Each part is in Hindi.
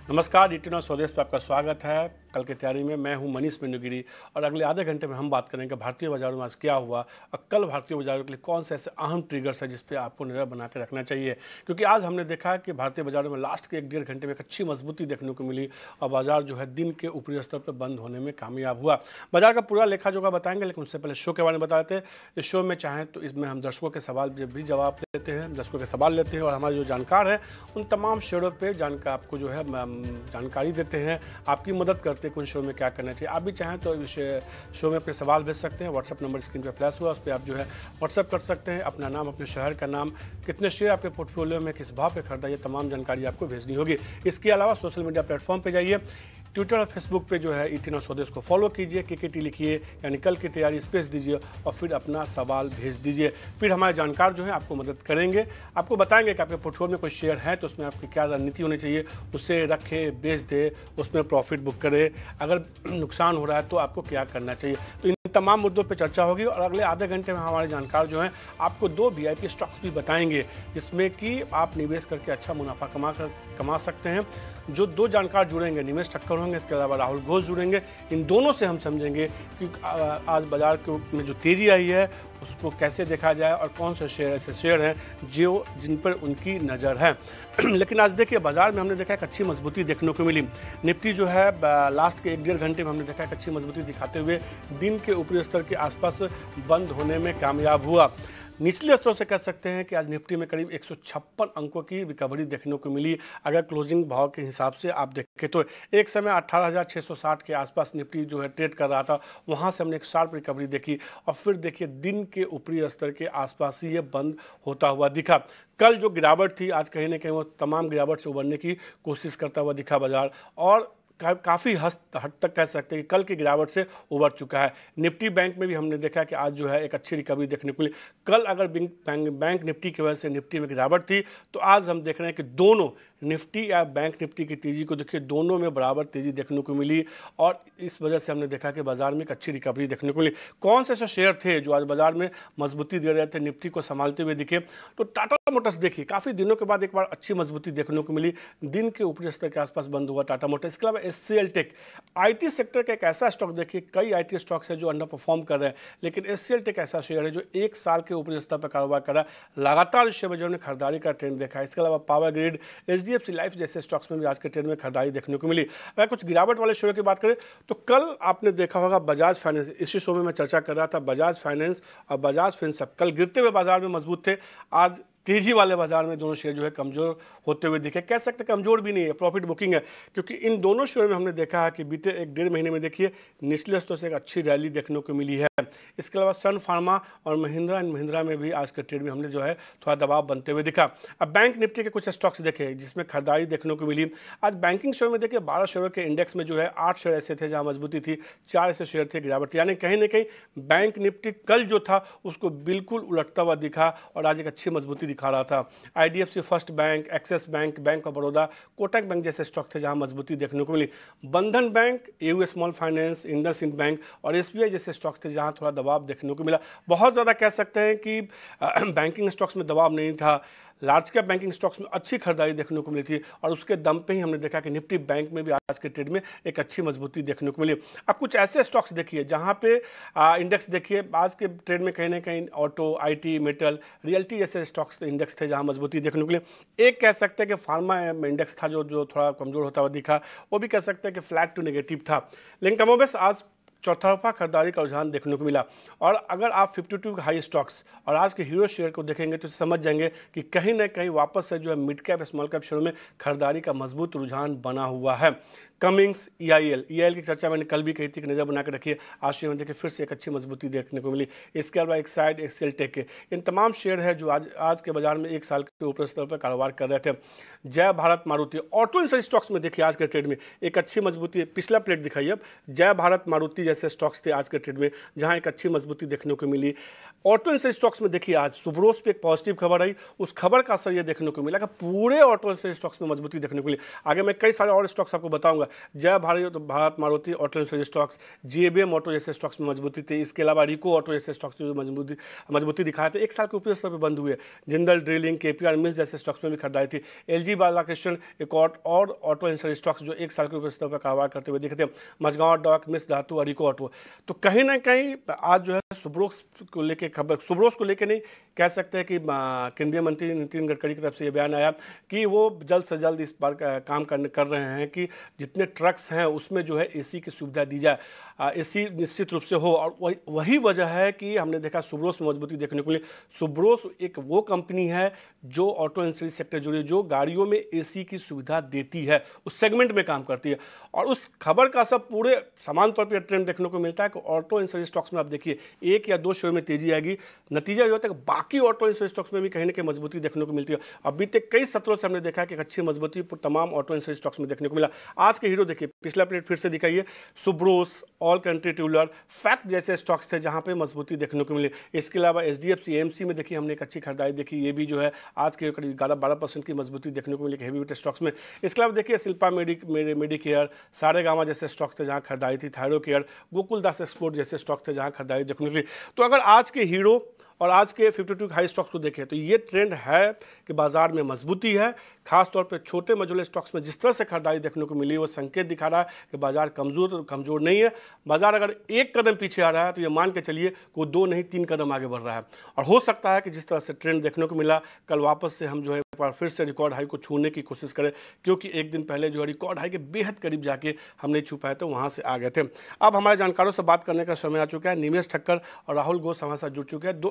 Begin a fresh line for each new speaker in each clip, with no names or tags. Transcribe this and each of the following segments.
नमस्कार, डिटेल स्वदेश पर आपका स्वागत है। कल की तैयारी में मैं हूं मनीष मेंडूगिरी और अगले आधे घंटे में हम बात करेंगे भारतीय बाजारों में आज क्या हुआ और कल भारतीय बाजारों के लिए कौन से ऐसे अहम ट्रिगर्स है जिस पे आपको नज़र बना के रखना चाहिए। क्योंकि आज हमने देखा कि भारतीय बाजारों में लास्ट के 1-1.5 घंटे में एक अच्छी मजबूती देखने को मिली और बाजार जो है दिन के ऊपरी स्तर पर बंद होने में कामयाब हुआ। बाजार का पूरा लेखा जोखा बताएंगे, लेकिन उससे पहले शो के बारे में बता देते हैं। इस शो में चाहें तो इसमें हम दर्शकों के सवाल भी जवाब देते हैं, दर्शकों के सवाल लेते हैं और हमारे जो जानकार हैं उन तमाम शेयरों पर जानकार आपको जो है जानकारी देते हैं, आपकी मदद करते हैं कि उन शो में क्या करना चाहिए। आप भी चाहें तो इस शो में अपने सवाल भेज सकते हैं। व्हाट्सअप नंबर स्क्रीन पर फ्लैश हुआ, उस पर आप जो है व्हाट्सअप कर सकते हैं। अपना नाम, अपने शहर का नाम, कितने शेयर आपके पोर्टफोलियो में किस भाव पे खरीदा, ये तमाम जानकारी आपको भेजनी होगी। इसके अलावा सोशल मीडिया प्लेटफॉर्म पे जाइए, ट्विटर और फेसबुक पे जो है ईटीनॉ स्वदेश को फॉलो कीजिए, केकेटी लिखिए यानी कल की तैयारी स्पेस दीजिए और फिर अपना सवाल भेज दीजिए। फिर हमारे जानकार जो हैं आपको मदद करेंगे, आपको बताएंगे कि आपके पोर्टफोलियो में कोई शेयर है तो उसमें आपकी क्या रणनीति होनी चाहिए, उसे रखे, बेच दे, उसमें प्रॉफिट बुक करे, अगर नुकसान हो रहा है तो आपको क्या करना चाहिए। तो इन तमाम मुद्दों पर चर्चा होगी और अगले आधे घंटे में हमारे जानकार जो हैं आपको 2 VIP स्टॉक्स भी बताएंगे जिसमें कि आप निवेश करके अच्छा मुनाफा कमा सकते हैं। जो 2 जानकार जुड़ेंगे, निमेश ठक्कर होंगे, इसके अलावा राहुल घोष जुड़ेंगे। इन दोनों से हम समझेंगे कि आज बाजार में जो तेजी आई है उसको कैसे देखा जाए और कौन से शेयर ऐसे शेयर हैं जो जिन पर उनकी नज़र है। लेकिन आज देखिए बाजार में हमने देखा एक अच्छी मजबूती देखने को मिली। निफ्टी जो है लास्ट के 1-1.5 घंटे में हमने देखा एक अच्छी मजबूती दिखाते हुए दिन के ऊपरी स्तर के आसपास बंद होने में कामयाब हुआ। निचले स्तरों से कह सकते हैं कि आज निफ्टी में करीब 156 अंकों की रिकवरी देखने को मिली। अगर क्लोजिंग भाव के हिसाब से आप देखें तो एक समय 18,660 के आसपास निफ्टी जो है ट्रेड कर रहा था, वहां से हमने एक शार्प रिकवरी देखी और फिर देखिए दिन के ऊपरी स्तर के आसपास ही ये बंद होता हुआ दिखा। कल जो गिरावट थी आज कहीं ना कहीं वो तमाम गिरावट से उबरने की कोशिश करता हुआ दिखा बाजार और काफ़ी हद तक कह सकते हैं कि कल की गिरावट से उबर चुका है। निफ्टी बैंक में भी हमने देखा कि आज जो है एक अच्छी रिकवरी देखने को मिली। कल अगर बैंक निफ्टी की वजह से निफ्टी में गिरावट थी तो आज हम देख रहे हैं कि दोनों निफ्टी या बैंक निफ्टी की तेज़ी को देखिए दोनों में बराबर तेज़ी देखने को मिली और इस वजह से हमने देखा कि बाजार में एक अच्छी रिकवरी देखने को मिली। कौन से ऐसे शेयर थे जो आज बाजार में मजबूती दे रहे थे, निफ्टी को संभालते हुए दिखे, तो टाटा मोटर्स देखिए काफ़ी दिनों के बाद एक बार अच्छी मजबूती देखने को मिली। दिन के ऊपरी स्तर के आसपास बंद हुआ टाटा मोटर्स। इसके अलावा HCL टेक, IT सेक्टर का एक ऐसा स्टॉक देखिए, कई IT स्टॉक्स है जो अंडर परफॉर्म कर रहे हैं, लेकिन HCL टेक ऐसा शेयर है जो 1 साल के ऊपरी स्तर पर कारोबार कर रहा है। लगातार इस शेयर में जो हमने खरीदारी का ट्रेंड देखा है। इसके अलावा पावर ग्रिड, HDFC लाइफ जैसे स्टॉक्स में भी आज के ट्रेंड में खरीदारी देखने को मिली। अगर कुछ गिरावट वाले शेयरों की बात करें तो कल आपने देखा होगा बजाज फाइनेंस, इसी शो में मैं चर्चा कर रहा था, बजाज फाइनेंस और बजाज फिनसर्व कल गिरते हुए बाजार में मजबूत थे। आज तेजी वाले बाजार में दोनों शेयर जो है कमजोर होते हुए दिखे। कह सकते कमजोर भी नहीं है, प्रॉफिट बुकिंग है, क्योंकि इन दोनों शेयरों में हमने देखा है कि बीते 1-1.5 महीने में देखिए निचले स्तरों से एक अच्छी रैली देखने को मिली है। इसके अलावा सन फार्मा और महिंद्रा एंड महिंद्रा में भी आज के ट्रेड में हमने जो है थोड़ा दबाव बनते हुए दिखा। अब बैंक निफ्टी के कुछ स्टॉक्स देखे जिसमें खरीदारी देखने को मिली। आज बैंकिंग शेयर में देखिए 12 शेयरों के इंडेक्स में जो है 8 शेयर ऐसे थे जहां मजबूती थी, 4 ऐसे शेयर थे गिरावट थी। यानी कहीं ना कहीं बैंक निफ्टी कल जो था उसको बिल्कुल उलटता हुआ दिखा और आज एक अच्छी मजबूती दिखा रहा था। IDFC first bank, Axis bank, bank of Baroda, Kotak bank जैसे स्टॉक थे जहां मजबूती देखने को मिली। Bandhan bank, AU small finance, IndusInd bank और SBI जैसे स्टॉक्स थे जहां थोड़ा दबाव देखने को मिला। बहुत ज़्यादा कह सकते हैं कि बैंकिंग स्टॉक्स में दबाव नहीं था। लार्ज कैप बैंकिंग स्टॉक्स में अच्छी खरीदारी देखने को मिली थी और उसके दम पे ही हमने देखा कि निफ्टी बैंक में भी आज के ट्रेड में एक अच्छी मजबूती देखने को मिली। अब कुछ ऐसे स्टॉक्स देखिए जहां पे इंडेक्स देखिए आज के ट्रेड में कहीं ना कहीं ऑटो, IT, मेटल, रियल्टी जैसे स्टॉक्स इंडेक्स थे जहां मजबूती देखने को मिली। एक कह सकते हैं कि फार्मा इंडेक्स था जो थोड़ा कमजोर होता हुआ दिखा, वो भी कह सकते हैं कि फ्लैट टू नेगेटिव था। लेकिन कमोबेश आज चौतरफा खरीदारी का रुझान देखने को मिला और अगर आप 52 हाई स्टॉक्स और आज के हीरो शेयर को देखेंगे तो समझ जाएंगे कि कहीं ना कहीं वापस से जो है मिड कैप स्मॉल कैप शेयरों में खरीदारी का मजबूत रुझान बना हुआ है। कमिंग्स, EIL की चर्चा मैंने कल भी कही थी कि नज़र बना के रखिए। आज शेयर में देखिए फिर से एक अच्छी मजबूती देखने को मिली। इसके अलावा एक साइड HCL टेक के इन तमाम शेयर है जो आज के बाजार में 1 साल के ऊपर स्तर पर कारोबार कर रहे थे। जय भारत, मारुति, ऑटो इन स्टॉक्स में देखिए आज के ट्रेड में एक अच्छी मजबूती, पिछला प्लेट दिखाइए अब, जय भारत, मारुति जैसे स्टॉक्स थे आज के ट्रेड में जहां एक अच्छी मजबूती देखने को मिली। ऑटो इंडस्ट्री स्टॉक्स में देखिए आज सुब्रोस पे एक पॉजिटिव खबर आई, उस खबर का असर ये देखने को मिला कि पूरे ऑटो इंडस्ट्री स्टॉक्स में मजबूती देखने को मिली। आगे मैं कई सारे और स्टॉक्स आपको बताऊंगा, Jay Bharat Maruti auto industry stocks, JBM auto जैसे स्टॉक्स में मजबूती थी। इसके अलावा रिको ऑटो जैसे स्टॉक्स में मजबूती दिखाए थे, एक साल के ऊपर स्तर पर बंद हुए। जिंदल ड्रिलिंग, केपीआर मिल्स जैसे स्टॉक्स में भी खरीदारी थी। एलजी बालाकृष्ण एक और ऑटो इंडस्ट्री स्टॉक्स जो एक साल के ऊपर स्तर पर कारोबार करते हुए दिखे थे। मझगांव डॉक, मिस धातु और रिको ऑटो। तो कहीं ना कहीं आज जो है सुब्रोस को लेकर खबर, सुब्रोस को लेकर नहीं कह सकते हैं कि केंद्रीय मंत्री नितिन गडकरी की तरफ से ये बयान आया कि वो जल्द से जल्द इस बार काम कर रहे हैं कि जितने ट्रक्स हैं उसमें जो है एसी की सुविधा दी जाए, एसी निश्चित रूप से हो। और वही वजह है कि हमने देखा सुब्रोस में मजबूती देखने को मिली। सुब्रोस एक वो कंपनी है जो ऑटो इंडस्ट्री सेक्टर जुड़ी, जो गाड़ियों में एसी की सुविधा देती है, उस सेगमेंट में काम करती है। और उस खबर का सब पूरे समान तौर पर ट्रेंड देखने को मिलता है कि ऑटो इंडस्ट्री स्टॉक्स में आप देखिए एक या दो शेयर में तेजी आएगी, नतीजा ये होता है कि बाकी ऑटो इंडस्ट्री स्टॉक्स में भी कहीं ना कहीं मजबूती देखने को मिलती है। अभी तक कई सत्रों से हमने देखा है कि अच्छी मजबूती तमाम ऑटो इंडस्ट्री स्टॉक्स में देखने को मिला। आज के हीरो देखिए, पिछला प्लेट फिर से दिखाइए, Subros, all country tubular, FACT जैसे स्टॉक्स थे जहां पे मजबूती देखने को मिली। इसके अलावा एचडीएफसी एएमसी में देखिए हमने एक अच्छी खरीदारी देखी, ये भी जो है आज के करीब 11-12% की मजबूती देखने को मिली हैवी वेट स्टॉक्स में। इसके अलावा देखिए शिल्पा मेडिकेयर, सारेगामा जैसे स्टॉक्स थे जहां खरीदारी थी, थायरो केयर, गोकुलदास एक्सपोर्ट जैसे स्टॉक थे जहां खरीदारी देखने को मिली। तो अगर आज के हीरो और आज के 52 हाई स्टॉक्स को देखें तो ये ट्रेंड है कि बाजार में मजबूती है। खासतौर पे छोटे मझोले स्टॉक्स में जिस तरह से खरीदारी देखने को मिली वो संकेत दिखा रहा है कि बाजार कमज़ोर नहीं है। बाजार अगर एक कदम पीछे आ रहा है तो ये मान के चलिए कि वो 2 नहीं 3 कदम आगे बढ़ रहा है। और हो सकता है कि जिस तरह से ट्रेंड देखने को मिला, कल वापस से हम जो है एक बार फिर से रिकॉर्ड हाई को छूने की कोशिश करें, क्योंकि एक दिन पहले जो है रिकॉर्ड हाई के बेहद करीब जाके हम नहीं छू पाए थे, वहाँ से आ गए थे। अब हमारे जानकारों से बात करने का समय आ चुका है। निमेश ठक्कर और राहुल घोष हमारे साथ जुड़ चुके हैं।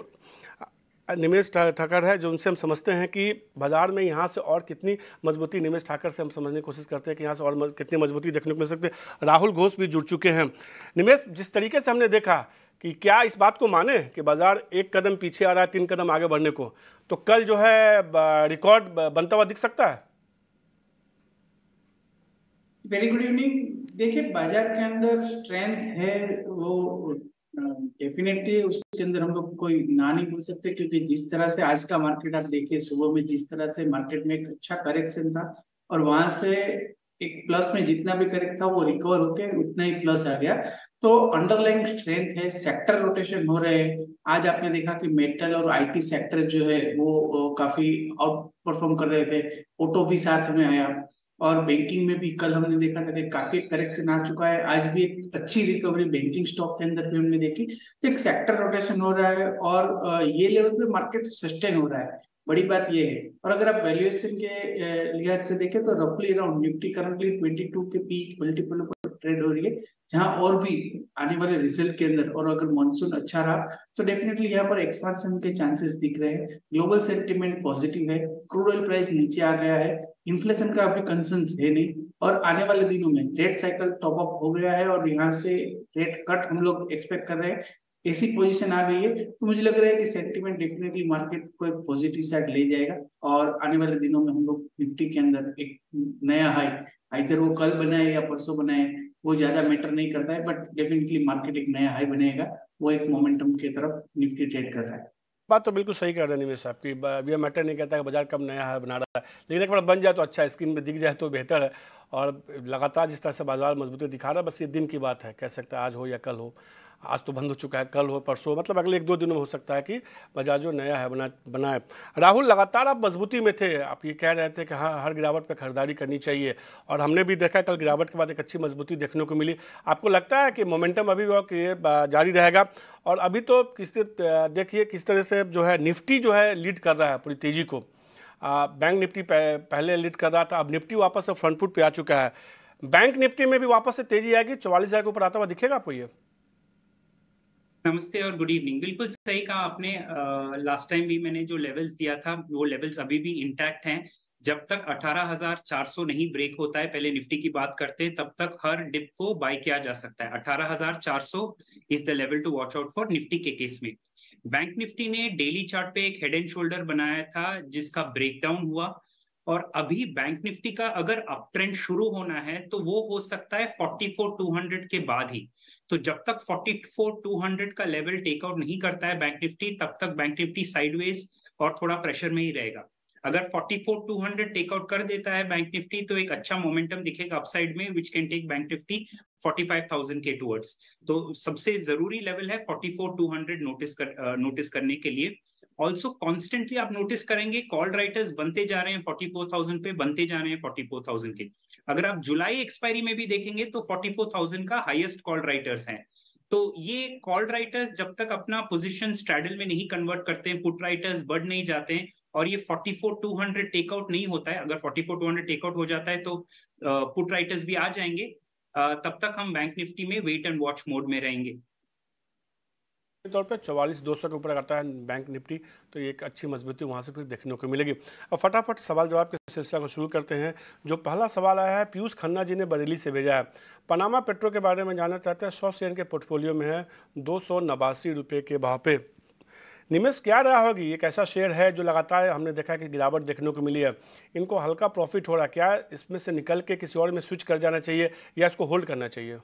निमेश ठक्कर है जो उनसे हम समझते हैं कि बाजार में यहाँ से और कितनी मजबूती, निमेश ठाकर से हम समझने की कोशिश करते हैं कि यहाँ से और कितनी मजबूती देखने को मिल सकती है। राहुल घोष भी जुड़ चुके हैं। निमेश, जिस तरीके से हमने देखा कि क्या इस बात को माने कि बाजार एक कदम पीछे आ रहा है 3 कदम आगे बढ़ने को, तो कल जो है रिकॉर्ड बनता हुआ दिख सकता है?
Very good evening. देखिए, बाजार के अंदर स्ट्रेंथ है वो डेफिनेटली, उसके अंदर हम लोग कोई ना नहीं बोल सकते, क्योंकि जिस तरह से आज का मार्केट आप देखिए, सुबह में जिस तरह से मार्केट में एक अच्छा करेक्शन था और वहां से एक प्लस में जितना भी करेक्ट था वो रिकवर होके उतना ही प्लस आ गया। तो अंडरलाइंग स्ट्रेंथ है, सेक्टर रोटेशन हो रहे हैं। आज आपने देखा कि मेटल और आईटी सेक्टर जो है वो काफी आउट परफॉर्म कर रहे थे, ऑटो भी साथ में आया। और बैंकिंग में भी कल हमने देखा था कि काफी करेक्शन आ चुका है, आज भी एक अच्छी रिकवरी बैंकिंग स्टॉक के अंदर भी हमने देखी। तो एक सेक्टर रोटेशन हो रहा है और ये लेवल पे मार्केट सस्टेन हो रहा है, बड़ी बात ये है। और अगर आप वैल्यूएशन के लिहाज से देखें तो रफली अराउंड निफ्टी करंटली 22 के पीक मल्टीपल पर ट्रेड हो रही है, जहां और भी आने वाले रिजल्ट के अंदर और अगर मानसून अच्छा रहा तो डेफिनेटली यहाँ पर एक्सपांशन के चांसेस दिख रहे हैं। ग्लोबल सेंटीमेंट पॉजिटिव है, क्रूड ऑयल प्राइस नीचे आ गया है, इन्फ्लेशन का अभी कंसर्न है नहीं, और आने वाले दिनों में रेट साइकिल टॉप अप हो गया है और यहाँ से रेट कट हम लोग एक्सपेक्ट कर रहे हैं। ऐसी पोजीशन आ गई है तो मुझे लग रहा है कि सेंटीमेंट डेफिनेटली मार्केट को एक पॉजिटिव साइड ले जाएगा और आने वाले दिनों में हम लोग निफ्टी के अंदर एक नया हाई, आइदर वो कल बनाए या परसों बनाए, वो ज्यादा मैटर नहीं करता है, बट डेफिनेटली मार्केट एक नया हाई बनेगा, वो एक मोमेंटम की तरफ निफ्टी ट्रेड कर रहा है।
बात तो बिल्कुल सही कह रहे हैं निमेश साहब की, ये मैटर नहीं करता कि बाजार कब नया है बना रहा है, लेकिन एक बार बन जाए तो अच्छा है, स्क्रीन पे दिख जाए तो बेहतर है। और लगातार जिस तरह से बाजार मजबूती दिखा रहा है, बस ये दिन की बात है, कह सकते हैं आज हो या कल हो। आज तो बंद हो चुका है, कल हो परसों, मतलब अगले 1-2 दिनों में हो सकता है कि बाजार जो नया है बनाए। राहुल, लगातार आप मजबूती में थे, आप ये कह रहे थे कि हाँ हर गिरावट पे खरीदारी करनी चाहिए, और हमने भी देखा कल गिरावट के बाद एक अच्छी मजबूती देखने को मिली। आपको लगता है कि मोमेंटम अभी जारी रहेगा? और अभी तो देखिए किस तरह से जो है निफ्टी जो है लीड कर रहा है पूरी तेजी को। बैंक निफ्टी पहले लीड कर रहा था, अब निफ्टी वापस से फ्रंट फुट पे आ चुका है। बैंक निफ्टी में भी वापस से तेजी आएगी, 44,000 के ऊपर आता हुआ दिखेगा आपको ये?
नमस्ते और गुड इवनिंग। बिल्कुल सही कहा आपने। लास्ट टाइम भी मैंने जो लेवल्स दिया था वो लेवल्स अभी भी इंटैक्ट हैं। जब तक 18,400 नहीं ब्रेक होता है, पहले निफ्टी की बात करते हैं, तब तक हर डिप को बाय किया जा सकता है। 18,400 is the level to watch out for Nifty के केस में। बैंक निफ्टी ने डेली चार्ट पे एक हेड एंड शोल्डर बनाया था जिसका ब्रेकडाउन हुआ, और अभी बैंक निफ्टी का अगर अप ट्रेंड शुरू होना है तो वो हो सकता है 44,200 के बाद ही, तो जब तक 44,200 का लेवल टेकआउट नहीं करता है बैंक निफ्टी, तब तक बैंक निफ्टी साइडवेज और थोड़ा प्रेशर में ही रहेगा। अगर 44,200 टेकआउट कर देता है बैंक निफ्टी तो एक अच्छा मोमेंटम दिखेगा अपसाइड में, which can take bank Nifty 45,000 के टुवर्ड्स। तो सबसे जरूरी लेवल है 44,200 नोटिस करने के लिए। ऑल्सो कॉन्स्टेंटली आप नोटिस करेंगे कॉल राइटर्स बनते जा रहे हैं 44,000 पे, बनते जा रहे हैं 44,000 के। अगर आप जुलाई एक्सपायरी में भी देखेंगे तो 44,000 का हाईएस्ट कॉल राइटर्स हैं। तो ये कॉल राइटर्स जब तक अपना पोजीशन स्ट्रैडल में नहीं कन्वर्ट करते हैं, पुट राइटर्स बढ़ नहीं जाते हैं और ये 44,200 टेकआउट नहीं होता है, अगर 44,200 टेकआउट हो जाता है तो पुट राइटर्स भी आ जाएंगे, तब तक हम बैंक निफ्टी में वेट एंड वॉच मोड में रहेंगे।
तौर पे 44,200 के ऊपर करता है बैंक निफ्टी, तो ये एक अच्छी मजबूती वहाँ से फिर देखने को मिलेगी। अब फटाफट सवाल जवाब के सिलसिला को शुरू करते हैं। जो पहला सवाल आया है पीयूष खन्ना जी ने बरेली से भेजा है। पनामा पेट्रो के बारे में जानना चाहते हैं। 100 शेयर के पोर्टफोलियो में है 289 रुपये के भाव पे। निवेश क्या रहा होगी? एक ऐसा शेयर है जो लगातार हमने देखा कि गिरावट देखने को मिली है, इनको हल्का प्रॉफिट हो रहा है, क्या इसमें से निकल के किसी और में स्विच कर जाना चाहिए या इसको होल्ड करना चाहिए?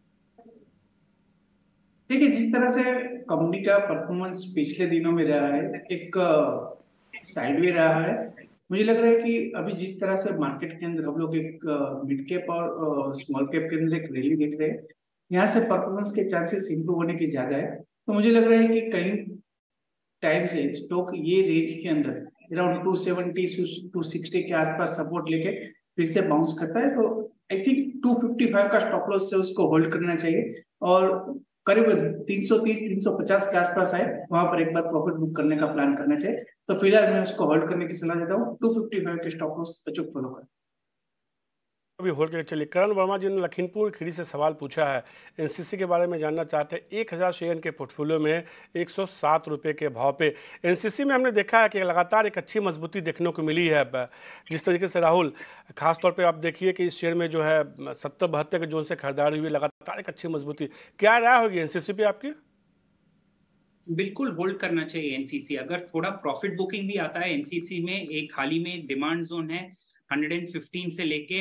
देखिए, जिस तरह से कंपनी का परफॉर्मेंस पिछले दिनों में रहा है, एक साइडवे रहा है। मुझे लग रहा है कि अभी जिस तरह से मार्केट के अंदर हम लोग एक मिड कैप और स्मॉल कैप के अंदर एक रैली देख रहे हैं, यहाँ से परफॉर्मेंस के चांसेस इंप्रूव होने की ज्यादा है। तो मुझे लग रहा है कि कई टाइम से स्टॉक ये रेंज के अंदर अराउंड 270 260 के आसपास सपोर्ट लेके फिर से बाउंस करता है। तो आई थिंक 255 का स्टॉप लॉस से उसको होल्ड करना चाहिए और करीब 330 350 के आसपास आए वहां पर एक बार प्रॉफिट बुक करने का प्लान करना चाहिए। तो फिलहाल मैं उसको होल्ड करने की सलाह देता हूँ। 255 के स्टॉप लॉस अचूक फॉलो करें।
अभी होल्ड करके चलिए। करण वर्मा जी ने लखीमपुर खीरी से सवाल पूछा है। एनसीसी के बारे में जानना चाहते हैं। 1000 शेयर के पोर्टफोलियो में 107 रुपये के भाव पे। एनसीसी में हमने देखा है कि लगातार एक अच्छी मजबूती देखने को मिली है। जिस तरीके से राहुल, खासतौर पे आप देखिए कि इस शेयर में जो है 70-72 के जोन से खरीदारी हुई, लगातार एक अच्छी मजबूती। क्या राय होगी एनसीसी पे आपकी?
बिल्कुल होल्ड करना चाहिए एनसीसी। अगर थोड़ा प्रॉफिट बुकिंग भी आता है एनसीसी में, एक हाल ही में एक डिमांड जोन है 115 से लेके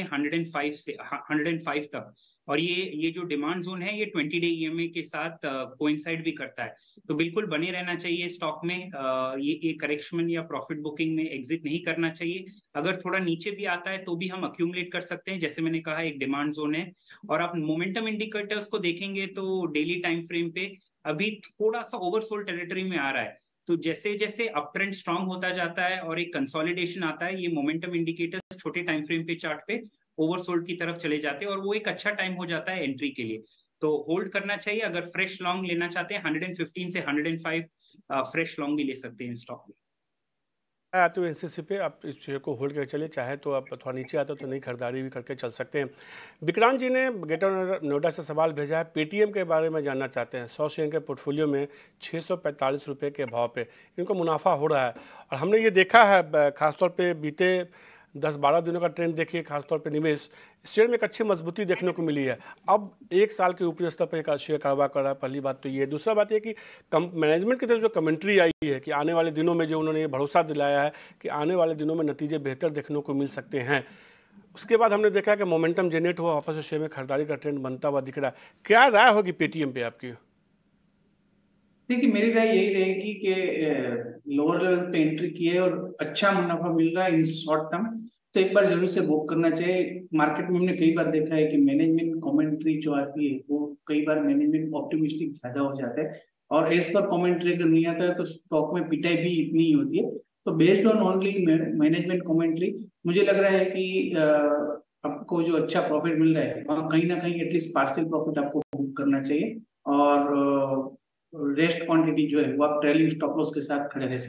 105 तक, और ये जो डिमांड जोन है ये 20 डे ईएमए के साथ कोइंसाइड भी करता है। तो बिल्कुल बने रहना चाहिए स्टॉक में। ये करेक्शन या प्रॉफिट बुकिंग में एग्जिट नहीं करना चाहिए। अगर थोड़ा नीचे भी आता है तो भी हम अक्यूमुलेट कर सकते हैं, जैसे मैंने कहा एक डिमांड जोन है। और आप मोमेंटम इंडिकेटर्स को देखेंगे तो डेली टाइम फ्रेम पे अभी थोड़ा सा ओवरसोल्ड टेरिटरी में आ रहा है। तो जैसे जैसे अप ट्रेंड स्ट्रांग होता जाता है और एक कंसोलिडेशन आता है, ये मोमेंटम इंडिकेटर्स छोटे टाइम फ्रेम पे चार्ट पे ओवरसोल्ड की तरफ चले जाते हैं और वो एक अच्छा टाइम हो जाता है एंट्री के लिए। तो होल्ड करना चाहिए। अगर फ्रेश लॉन्ग लेना चाहते हैं 115 से 105 फ्रेश लॉन्ग भी ले सकते हैं स्टॉक में।
आते हुए एनसीसी पे आप इस शेयर को होल्ड करके चलिए, चाहे तो आप थोड़ा नीचे आते तो नई खरीदारी भी करके चल सकते हैं। विक्रांत जी ने ग्रेटर नोएडा से सवाल भेजा है। पेटीएम के बारे में जानना चाहते हैं। 100 शेयर के पोर्टफोलियो में 645 रुपये के भाव पे इनको मुनाफा हो रहा है और हमने ये देखा है खासतौर पे बीते 10-12 दिनों का ट्रेंड देखिए, खासतौर पे निवेश इस शेयर में एक अच्छी मजबूती देखने को मिली है। अब 1 साल के ऊपरी स्तर पर एक शेयर कारोबार कर रहा है, पहली बात तो ये। दूसरा बात ये कि मैनेजमेंट की तरफ जो कमेंट्री आई है कि आने वाले दिनों में जो उन्होंने ये भरोसा दिलाया है कि आने वाले दिनों में नतीजे बेहतर देखने को मिल सकते हैं, उसके बाद हमने देखा कि मोमेंटम जनरेट हुआ, वापस शेयर में खरीदारी का ट्रेंड बनता हुआ दिख रहा है। क्या राय होगी पेटीएम पे आपकी?
देखिए, मेरी राय यही रहेगी कि लोअर लेवल पे एंट्री की है और अच्छा मुनाफा मिल रहा है इन शॉर्ट टर्म, तो एक बार जरूर से बुक करना चाहिए। मार्केट में हमने कई बार देखा है कि मैनेजमेंट कमेंट्री जो आती है वो कई बार मैनेजमेंट ऑप्टिमिस्टिक ज्यादा हो जाता है और एज पर कमेंट्री अगर नहीं आता है तो स्टॉक में पिटाई भी इतनी ही होती है। तो based on only management commentary मुझे लग रहा है कि आपको जो अच्छा प्रॉफिट मिल रहा है वहाँ कहीं ना कहीं एटलीस्ट पार्शियल प्रॉफिट आपको बुक करना चाहिए और रेस्ट क्वांटिटी जो है वो आप ट्रेलिंग स्टॉप लॉस के साथ खड़े रह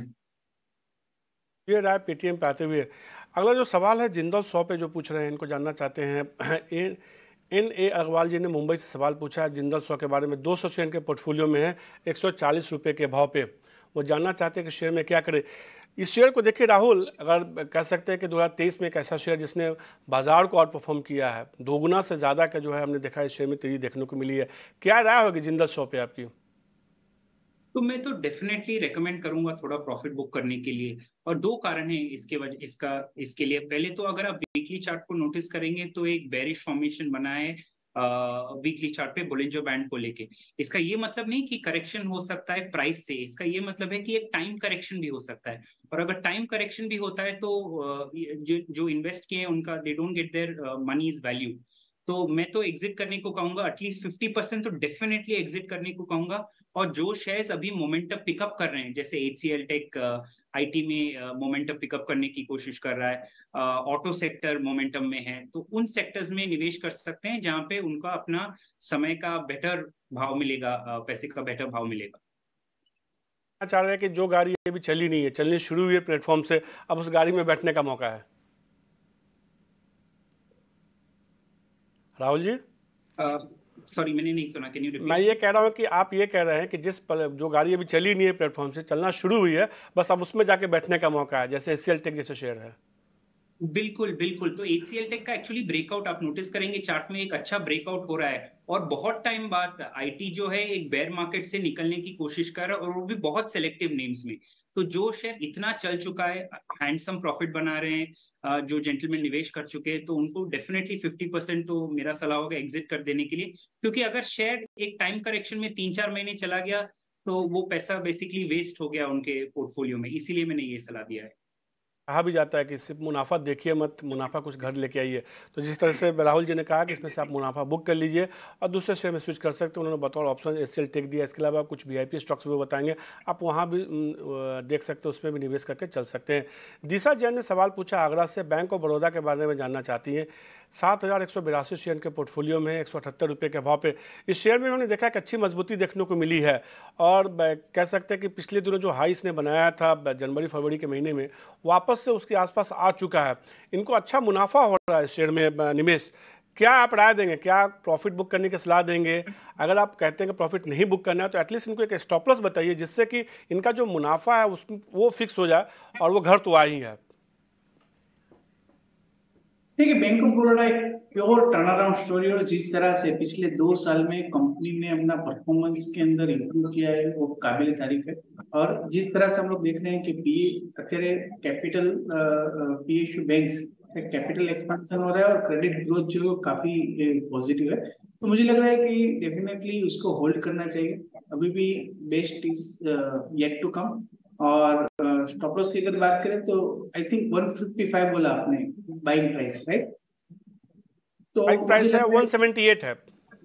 सकते।
ये राय पेटीएम पे आते हुए अगला जो सवाल है जिंदल 100 पे जो पूछ रहे हैं, इनको जानना चाहते हैं। NA अग्रवाल जी ने मुंबई से सवाल पूछा है जिंदल 100 के बारे में। 200 शेयर के पोर्टफोलियो में है 140 रुपये के भाव पे। वो जानना चाहते हैं कि शेयर में क्या करे। इस शेयर को देखिए राहुल, अगर कह सकते हैं कि 2023 में एक ऐसा शेयर जिसने बाजार को आउट परफॉर्म किया है, दोगुना से ज़्यादा का जो है हमने देखा इस शेयर में तेजी देखने को मिली है। क्या राय होगी जिंदल 100 पे आपकी?
तो मैं तो डेफिनेटली रेकमेंड करूंगा थोड़ा प्रॉफिट बुक करने के लिए, और दो कारण हैं इसके लिए। पहले तो अगर आप वीकली चार्ट को नोटिस करेंगे तो एक बेरिश फॉर्मेशन बना है वीकली चार्ट पे बोलिंजर बैंड को लेके। इसका ये मतलब नहीं कि करेक्शन हो सकता है प्राइस से, इसका ये मतलब है कि एक टाइम करेक्शन भी हो सकता है। और अगर टाइम करेक्शन भी होता है तो जो इन्वेस्ट किए हैं उनका they don't get their money is value. तो मैं तो एग्जिट करने को कहूंगा, एटलीस्ट 50% तो डेफिनेटली एग्जिट करने को कहूंगा। और जो शेयर्स अभी मोमेंटम पिकअप कर रहे हैं, जैसे HCL टेक आईटी में मोमेंटम पिकअप करने की कोशिश कर रहा है, ऑटो सेक्टर मोमेंटम में है, तो उन सेक्टर्स में निवेश कर सकते हैं जहां पे उनका अपना समय का बेटर भाव मिलेगा, पैसे का बेटर भाव मिलेगा।
चाह रहे हैं कि जो गाड़ी अभी चली नहीं है, चलनी शुरू हुई है प्लेटफॉर्म से, अब उस गाड़ी में बैठने का मौका है। राहुल जी,
सॉरी मैंने नहीं सुना, कैन यू रिपीट?
मैं ये कह रहा हूँ कि आप ये कह रहे हैं कि जो गाड़ी अभी चली नहीं है प्लेटफॉर्म से, चलना शुरू हुई है, बस अब उसमें जाके बैठने का मौका है, जैसे HCL टेक जैसे शेयर है।
बिल्कुल बिल्कुल। तो HCL टेक का एक्चुअली ब्रेकआउट आप नोटिस करेंगे चार्ट में, एक अच्छा ब्रेकआउट हो रहा है। और बहुत टाइम बाद आईटी जो है एक बेयर मार्केट से निकलने की कोशिश कर रहा है, और वो भी बहुत सिलेक्टिव नेम्स में। तो जो शेयर इतना चल चुका है, हैंडसम प्रॉफिट बना रहे हैं, जो जेंटलमैन निवेश कर चुके हैं, तो उनको डेफिनेटली 50% तो मेरा सलाह होगा एग्जिट कर देने के लिए। क्योंकि अगर शेयर एक टाइम करेक्शन में 3-4 महीने चला गया तो वो पैसा बेसिकली वेस्ट हो गया उनके पोर्टफोलियो में, इसीलिए मैंने ये सलाह दिया है।
कहा भी जाता है कि सिर्फ मुनाफा देखिए मत, मुनाफा कुछ घर लेके आइए। तो जिस तरह से राहुल जी ने कहा कि इसमें से आप मुनाफा बुक कर लीजिए और दूसरे शेयर में स्विच कर सकते हैं, उन्होंने बतौर ऑप्शन HCL टेक दिया। इसके अलावा कुछ VIP स्टॉक्स भी बताएंगे, आप वहाँ भी देख सकते हैं, उसमें भी निवेश करके चल सकते हैं। दिशा जैन ने सवाल पूछा आगरा से, बैंक ऑफ बड़ौदा के बारे में जानना चाहती हैं। 7,182 शेयर के पोर्टफोलियो में 178 रुपये के भाव पे इस शेयर में उन्होंने देखा कि अच्छी मजबूती देखने को मिली है। और कह सकते हैं कि पिछले दिनों जो हाई इसने बनाया था जनवरी फरवरी के महीने में, वापस से उसके आसपास आ चुका है। इनको अच्छा मुनाफा हो रहा है इस शेयर में निवेश। क्या आप राय देंगे, क्या प्रॉफिट बुक करने की सलाह देंगे? अगर आप कहते हैं कि प्रॉफिट नहीं बुक करना है तो एटलीस्ट इनको एक स्टॉप लॉस बताइए, जिससे कि इनका जो मुनाफा है उसमें वो फिक्स हो जाए और वो घर तो आ ही है।
देखिए, बैंक ऑफ बड़ौदा एक प्योर टर्न अराउंड स्टोरी, और जिस तरह से पिछले 2 साल में कंपनी ने अपना परफॉर्मेंस के अंदर इंप्रूव किया है वो काबिल तारीफ है। और जिस तरह से हम लोग देख रहे हैं कि PA capital PSU banks capital expansion हो रहा है और क्रेडिट ग्रोथ जो काफी पॉजिटिव है, तो मुझे लग रहा है कि डेफिनेटली उसको होल्ड करना चाहिए। अभी भी best is yet to come. और स्टॉप लॉस की अगर बात करें तो आई थिंक 155 बोला आपने बाइंग प्राइस, राइट? तो
बाइंग प्राइस है 178 है।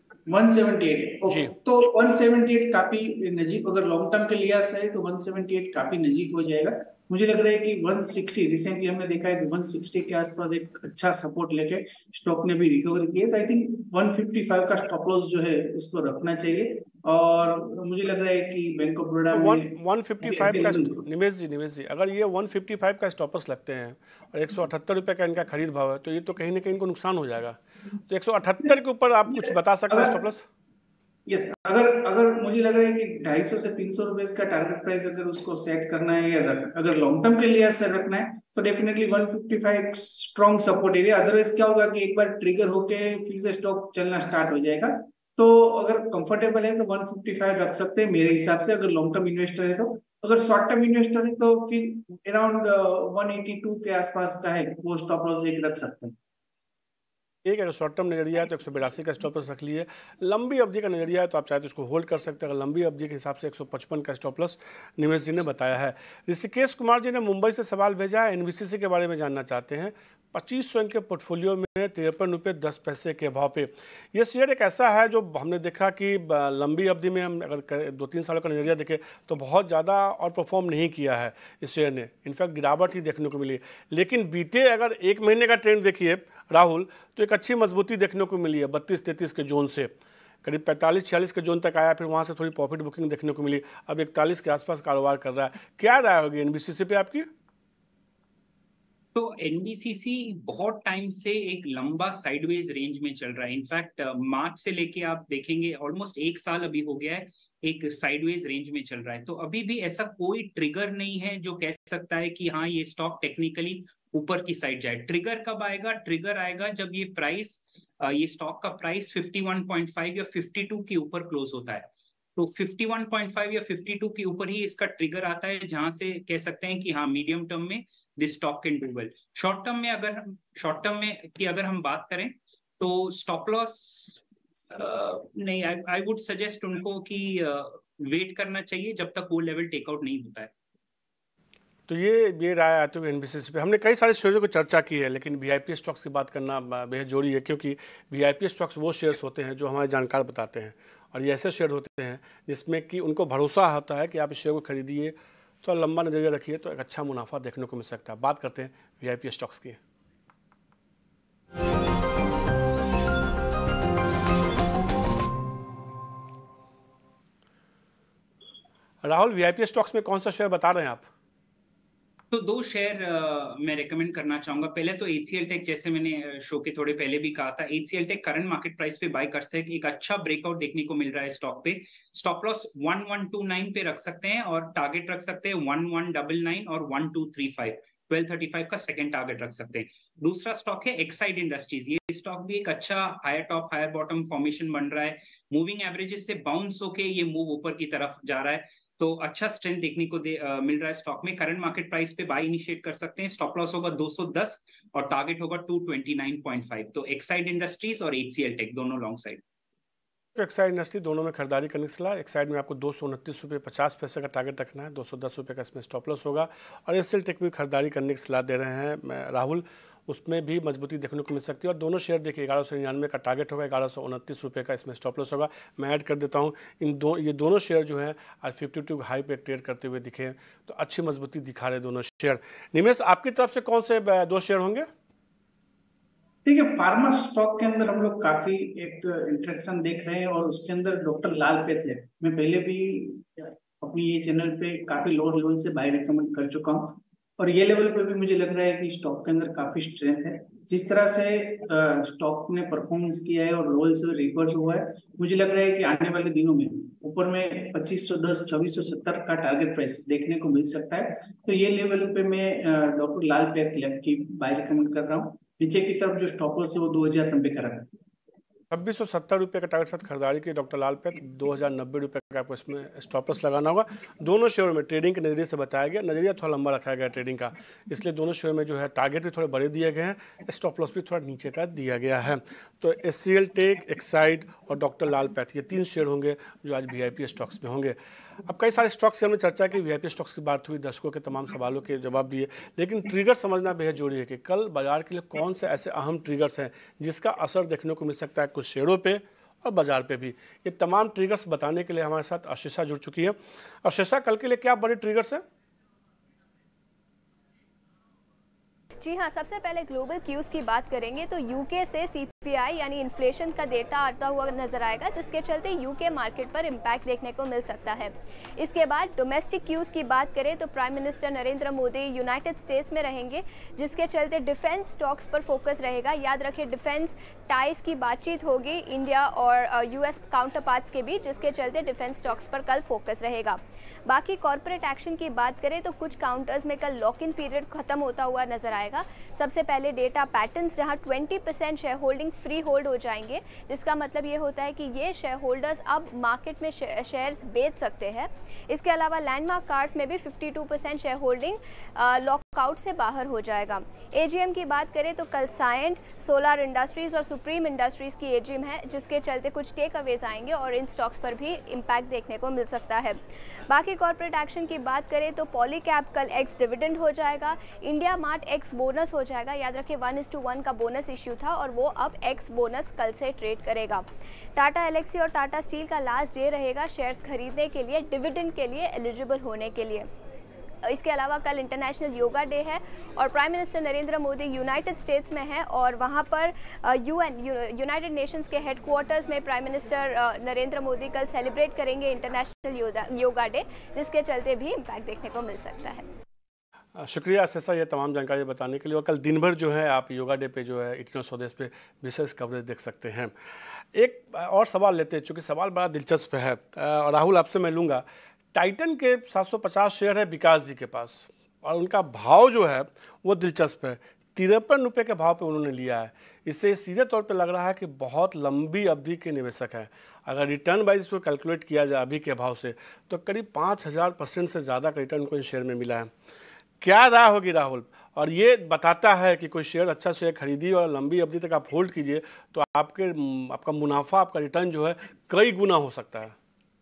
178 तो 178 काफी नजीक, अगर लॉन्ग टर्म के लिहाज से तो 178 काफी नजीक हो जाएगा। मुझे लग रहा है कि 160 रिसेंटली हमने देखा है कि 160 के आसपास एक अच्छा सपोर्ट लेके स्टॉक ने भी रिकवर किया, तो आई थिंक 155 का स्टॉप लॉस जो है उसको रखना चाहिए। और मुझे लग रहा है कि बैंक ऑफ बड़ौदा में
155 का निमेश जी अगर ये 155 का स्टॉप लॉस लगते हैं और 178 रुपये का इनका खरीद भाव है, तो ये तो कहीं ना कहीं इनको नुकसान हो जाएगा। तो 178 के ऊपर आप कुछ बता सकते हैं स्टॉप लॉस?
यस, अगर मुझे लग रहा है कि 250 से 300 रुपए का टारगेट प्राइस अगर उसको सेट करना है, या अगर लॉन्ग टर्म के लिए से रखना है, तो definitely 155 strong support area. Otherwise क्या होगा कि एक बार ट्रिगर होके फिर से स्टॉक चलना स्टार्ट हो जाएगा। तो अगर कंफर्टेबल है तो 155 रख सकते हैं मेरे हिसाब से, अगर लॉन्ग टर्म इन्वेस्टर है तो। अगर शॉर्ट टर्म इन्वेस्टर है तो फिर अराउंड 182 के आसपास का है वो स्टॉप लॉस एक रख सकते हैं।
एक अगर शॉर्ट टर्म नजरिया है तो 182 का स्टॉप लॉस रख लिए। लंबी अवधि का नजरिया है तो आप चाहे तो इसको होल्ड कर सकते हैं। अगर लंबी अवधि के हिसाब से 155 का स्टॉप लॉस निमेश जी ने बताया है। ऋषिकेश कुमार जी ने मुंबई से सवाल भेजा है, NBCC के बारे में जानना चाहते हैं। 2500 इनके पोर्टफोलियो में 53 रुपये 10 पैसे के भाव पे ये शेयर एक ऐसा है जो हमने देखा कि लंबी अवधि में हम अगर 2-3 सालों का नजरिया देखें तो बहुत ज़्यादा और परफॉर्म नहीं किया है इस शेयर ने, इनफैक्ट गिरावट ही देखने को मिली। लेकिन बीते अगर 1 महीने का ट्रेंड देखिए राहुल, तो एक अच्छी मजबूती देखने को मिली है। 32-33 के जोन से करीब 45-46 के जोन तक आया, फिर वहाँ से थोड़ी प्रॉफिट बुकिंग देखने को मिली, अब 41 के आसपास कारोबार कर रहा है। क्या राय होगी NBCC पे आपकी?
तो NBCC बहुत टाइम से एक लंबा साइडवेज रेंज में चल रहा है। इनफैक्ट मार्च से लेके आप देखेंगे ऑलमोस्ट 1 साल अभी हो गया है एक साइडवेज रेंज में चल रहा है। तो अभी भी ऐसा कोई ट्रिगर नहीं है जो कह सकता है कि हाँ ये स्टॉक टेक्निकली ऊपर की साइड जाए। ट्रिगर कब आएगा? ट्रिगर आएगा जब ये प्राइस, ये स्टॉक का प्राइस 51.5 या 52 के ऊपर क्लोज होता है। तो 51.5 या 52 के ऊपर ही इसका ट्रिगर आता है, जहां से कह सकते हैं कि हाँ मीडियम टर्म में this stock can do well. Short term में अगर हम बात करें तो स्टॉप लॉस नहीं, आई वुड सजेस्ट उनको कि वेट करना चाहिए जब तक वो लेवल टेकआउट नहीं होता है।
तो ये राय आती है एनबीसीसी पे। हमने कई सारे शेयरों की चर्चा की है, लेकिन वीआईपी स्टॉक्स की बात करना बेहद जरूरी है, क्योंकि वीआईपी स्टॉक्स वो शेयर्स होते हैं जो हमारे जानकार बताते हैं, और ये ऐसे शेयर होते हैं जिसमें कि उनको भरोसा होता है कि आप इस शेयर को खरीदिए तो लंबा नजरिया रखिए तो एक अच्छा मुनाफा देखने को मिल सकता है। बात करते हैं वीआईपी स्टॉक्स की। राहुल, वीआईपी स्टॉक्स में कौन सा शेयर बता रहे हैं आप?
तो 2 शेयर मैं रेकमेंड करना चाहूंगा। पहले तो HCL टेक, जैसे मैंने शो के थोड़े पहले भी कहा था, HCL tech current market price पे बाय कर सकते हैं। एक अच्छा ब्रेकआउट देखने को मिल रहा है स्टॉक पे। स्टॉप लॉस 1129 पे रख सकते हैं और टारगेट रख सकते हैं 1199 और 1235। 1235 का सेकंड टारगेट रख सकते हैं। दूसरा स्टॉक है एक्साइड इंडस्ट्रीज। ये स्टॉक भी एक अच्छा higher top higher bottom formation बन रहा है। मूविंग एवरेजेस से बाउंस होके ये मूव ऊपर की तरफ जा रहा है, तो अच्छा स्ट्रेंथ देखने को मिल रहा है स्टॉक में। करंट मार्केट प्राइस पे बाय इनिशिएट कर सकते हैं। स्टॉप लॉस होगा 210 और टारगेट होगा 229.5। तो एक्साइड इंडस्ट्रीज और HCL टेक दोनों लॉन्ग साइड।
एक्साइड इंडस्ट्री दोनों में खरीदारी करने की सलाह। एक्साइड में आपको 229 रुपये 50 पैसे का टारगेट रखना है, 210 रुपये का इसमें स्टॉप लॉस होगा। और HCL टेक में खरीदारी करने की सलाह दे रहे हैं राहुल, उसमें भी मजबूती देखने को मिल सकती है। और दोनों शेयर देखिए 1199 का टारगेट होगा, 1129 रुपये का इसमें स्टॉप लॉस होगा। मैं ऐड कर देता हूँ ये दोनों शेयर जो हैं आज 52 हाई पे ट्रेड करते हुए दिखे, तो अच्छी मजबूती दिखा रहे दोनों शेयर। निमेश, आपकी तरफ से कौन से 2 शेयर होंगे?
ठीक है, फार्मा स्टॉक के अंदर हम लोग काफी एक इंटरेक्शन देख रहे हैं और उसके अंदर डॉक्टर लाल पैथ। मैं पहले भी अपनी ये चैनल पे काफी लोअर लेवल से बाय रिकमेंड कर चुका हूँ और ये लेवल पे भी मुझे लग रहा है कि स्टॉक के अंदर काफी स्ट्रेंथ है। जिस तरह से स्टॉक ने परफॉर्मेंस किया है और रोल से रिवर्स हुआ है, मुझे लग रहा है कि आने वाले दिनों में ऊपर में 2510 2670 का टारगेट प्राइस देखने को मिल सकता है। तो ये लेवल पे मैं डॉक्टर लाल पैथ लैब की बाय रिकमेंड कर रहा हूँ। नीचे की तरफ जो स्टॉप लॉस है वो 2090 का रखा है।
2670 रुपये का टारगेट साथ खरीदारी की डॉक्टर लाल पैथ, 2090 रुपये का आपको इसमें स्टॉप लॉस लगाना होगा। दोनों शेयरों में ट्रेडिंग के नज़रिए से बताया गया, नज़रिया थोड़ा लंबा रखा गया ट्रेडिंग का, इसलिए दोनों शेयर में जो है टारगेट भी थोड़े बड़े दिए गए हैं, स्टॉप लॉस भी थोड़ा नीचे का दिया गया है। तो HCL टेक, एक्साइड और डॉक्टर लाल पैथ, ये 3 शेयर होंगे जो आज वीआईपी स्टॉक्स में होंगे। अब कई सारे स्टॉक्स की हमने चर्चा की, वीआईपी स्टॉक्स की बात हुई, दर्शकों के तमाम सवालों के जवाब दिए, लेकिन ट्रिगर समझना बेहद जरूरी है कि कल बाजार के लिए कौन से ऐसे अहम ट्रिगर्स हैं जिसका असर देखने को मिल सकता है कुछ शेयरों पे और बाजार पे भी। ये तमाम ट्रिगर्स बताने के लिए हमारे साथ आशीषा जुड़ चुकी है। आशीषा, कल के लिए क्या बड़े ट्रिगर्स हैं?
जी हाँ, सबसे पहले ग्लोबल क्यूज की बात करेंगे तो यूके से CPI यानी इन्फ्लेशन का डेटा आता हुआ नजर आएगा, जिसके चलते यूके मार्केट पर इम्पैक्ट देखने को मिल सकता है। इसके बाद डोमेस्टिक क्यूज की बात करें तो prime minister Narendra Modi United States में रहेंगे, जिसके चलते डिफेंस स्टॉक्स पर फोकस रहेगा। याद रखिए, डिफेंस टाइज की बातचीत होगी इंडिया और US काउंटर पार्ट्स के बीच, जिसके चलते डिफेंस स्टॉक्स पर कल फोकस रहेगा। बाकी कॉर्पोरेट एक्शन की बात करें तो कुछ काउंटर्स में कल लॉक इन पीरियड खत्म होता हुआ नजर आएगा। सबसे पहले डेटा पैटर्न्स, जहां 20% शेयर होल्डिंग फ्री होल्ड हो जाएंगे, जिसका मतलब ये होता है कि ये शेयर होल्डर्स अब मार्केट में शेयर्स बेच सकते हैं। इसके अलावा लैंडमार्क कार्ड्स में भी 52% शेयर होल्डिंग लॉकआउट से बाहर हो जाएगा। AGM की बात करें तो कल साइंट, सोलर इंडस्ट्रीज और सुप्रीम इंडस्ट्रीज की AGM है, जिसके चलते कुछ टेक अवेज आएंगे और इन स्टॉक्स पर भी इम्पैक्ट देखने को मिल सकता है। बाकी कॉर्पोरेट एक्शन की बात करें तो पॉलीकैब कल एक्स डिविडेंड हो जाएगा, इंडिया मार्ट एक्स बोनस हो जाएगा। याद रखें 1:1 का बोनस इश्यू था और वो अब एक्स बोनस कल से ट्रेड करेगा। टाटा एलेक्सी और टाटा स्टील का लास्ट डे रहेगा शेयर्स खरीदने के लिए, डिविडेंड के लिए एलिजिबल होने के लिए। इसके अलावा कल इंटरनेशनल योगा डे है और prime minister Narendra Modi United States में है और वहां पर यूनाइटेड नेशंस के हेडक्वार्टर्स में प्राइम मिनिस्टर नरेंद्र मोदी कल सेलिब्रेट करेंगे इंटरनेशनल योगा डे, जिसके चलते भी इम्पैक्ट देखने को मिल सकता है।
शुक्रिया आशीषा ये तमाम जानकारी बताने के लिए। और कल दिन भर जो है आप योगा डे पे जो है इटिनो स्वदेश पे विशेष कवरेज देख सकते हैं। एक और सवाल लेते हैं, चूँकि सवाल बड़ा दिलचस्प है और राहुल आपसे मैं लूँगा। टाइटन के 750 शेयर है विकास जी के पास और उनका भाव जो है वो दिलचस्प है, 53 रुपये के भाव पे उन्होंने लिया है। इससे सीधे तौर पे लग रहा है कि बहुत लंबी अवधि के निवेशक हैं। अगर रिटर्न वाइज इसको कैलकुलेट किया जाए अभी के भाव से तो करीब 5000% से ज़्यादा का रिटर्न को इन शेयर में मिला है। क्या राय होगी राहुल, और ये बताता है कि कोई शेयर अच्छा शेयर खरीदिए और लंबी अवधि तक आप होल्ड कीजिए तो आपका मुनाफा, आपका रिटर्न जो है कई गुना हो सकता है।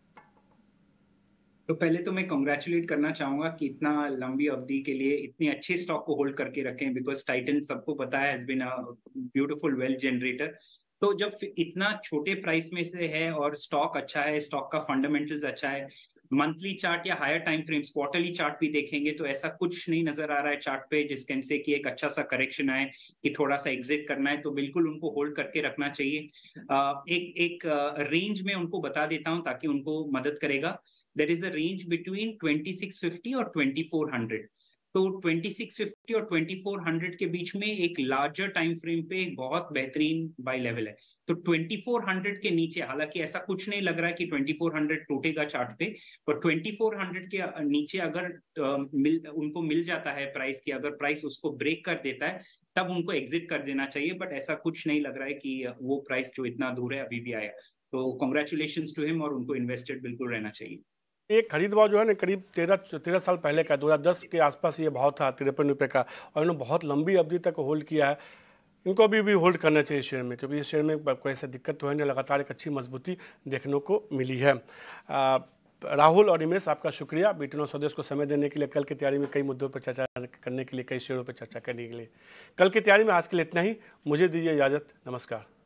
तो पहले तो मैं कॉन्ग्रेचुलेट करना चाहूंगा कि इतना लंबी अवधि के लिए इतने अच्छे स्टॉक को होल्ड करके रखें, बिकॉज टाइटन सबको पता है has been a beautiful wealth generator. तो जब इतना छोटे प्राइस में से है और स्टॉक अच्छा है, स्टॉक का फंडामेंटल्स अच्छा है, मंथली चार्ट या higher time frames, quarterly chart भी देखेंगे तो ऐसा कुछ नहीं नजर आ रहा है चार्ट पे जिसके से कि एक अच्छा सा करेक्शन आए कि थोड़ा सा एग्जिट करना है, तो बिल्कुल उनको होल्ड करके रखना चाहिए। एक रेंज में उनको बता देता हूं ताकि उनको मदद करेगा। There is a range between 2650 और 2400। तो 2650 और 2400 के बीच में एक लार्जर टाइम फ्रेम पे एक बहुत बेहतरीन बाय लेवल है। तो 2400 के नीचे, हालांकि ऐसा कुछ नहीं लग रहा है कि 2400 टूटेगा चार्ट पे, पर 2400 के नीचे अगर उनको मिल जाता है प्राइस की, अगर प्राइस उसको ब्रेक कर देता है तब उनको एग्जिट कर देना चाहिए। बट ऐसा कुछ नहीं लग रहा है कि वो प्राइस जो इतना दूर है अभी भी आया। तो कॉन्ग्रेचुलेशन टू हिम और उनको इन्वेस्टेड बिल्कुल रहना चाहिए।
एक खरीद भाव जो है ना करीब 13 साल पहले का, 2010 के आसपास ये भाव था 53 रुपये का, और इन्होंने बहुत लंबी अवधि तक होल्ड किया है। इनको अभी भी होल्ड करना चाहिए शेयर में, क्योंकि इस शेयर में कोई ऐसा दिक्कत तो है नहीं, लगातार एक अच्छी मजबूती देखने को मिली है। राहुल और हिमेश, आपका शुक्रिया BT9 स्वदेश को समय देने के लिए, कल की तैयारी में कई मुद्दों पर चर्चा करने के लिए, कई शेयरों पर चर्चा करने के लिए। कल की तैयारी में आज के लिए इतना ही, मुझे दीजिए इजाज़त, नमस्कार।